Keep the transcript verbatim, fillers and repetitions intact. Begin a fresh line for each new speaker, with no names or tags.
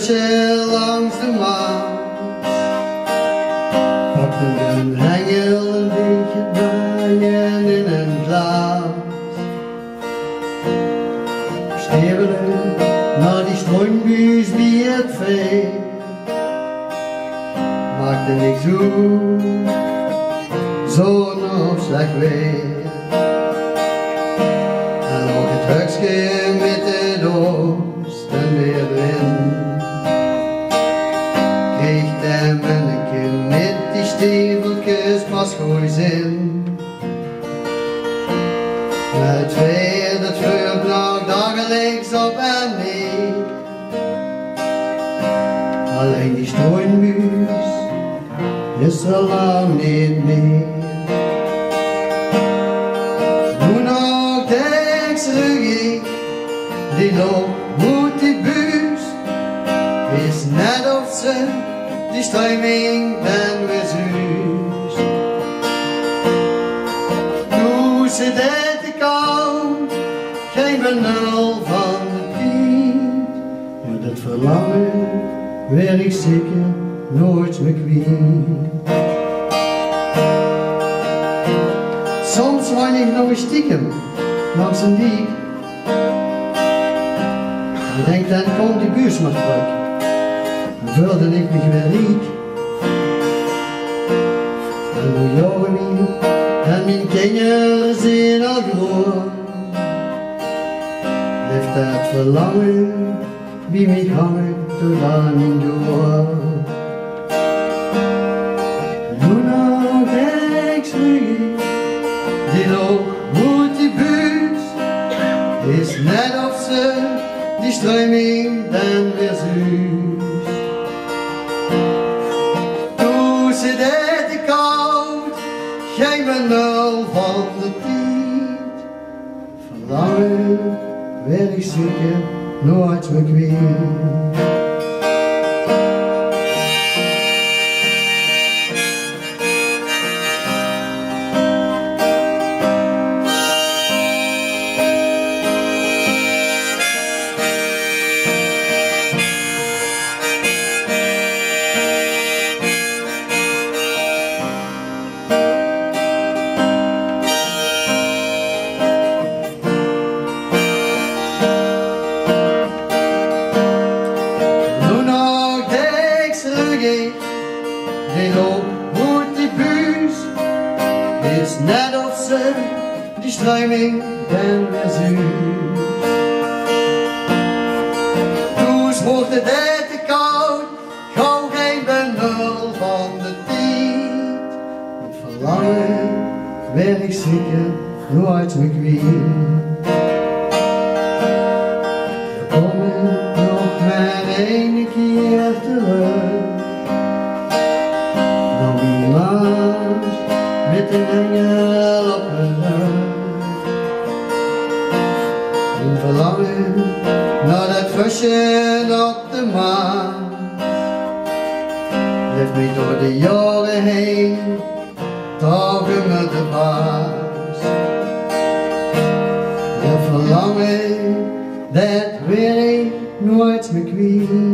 busje langs de maan. Pakte een hengel een beetje draaien in een glas. Stevelen naar die stroombuis bij het vee. Maakte niks uit, zon of slecht weer. En nog het huksje met de doos en weer erin. Kreeg de manneke met die steveltjes pas gooi zin. Het weer dat vloog nog dagelijks op en neer. Alleen die strooimbuis is er lang niet meer. Hoe nog denkt ze die loopt moet die buis, is net of ze die stroming ben weer zuus. Toen ze dit te koud, geen benul van de piet. Maar dat verlangen werd ik zeker nooit meer kwijt. Soms wou ik nog eens stiekem langs een diek. Ik denk dan komt die buurs maar terug. Dan vulde ik me weer riek. En mijn jongen en mijn kinderen zijn al groot. Blijft dat verlangen wie mij hangen tot aan mijn door. Luna denk ik die loopt moet die buurt, is net of ze die stroming dan weer zuus. Toen ze dit te koud, geen benul van de tijd. Verlangen werd ik zeker nooit meer kwijt. Die loopt moet die buis, is net of ze die stroming ben weer zuus. Toen wordt het net te koud, gauw geen benul van de tijd. Het verlangen werd ik zeker nooit meer kwijt. We komen nog maar één keer terug. Met een engel op mijn rug. Een verlangen naar dat visje op de maan. Blijft mij door de jaren heen, dagen met de baas. Dat verlangen, dat weer ik nooit meer kwijt.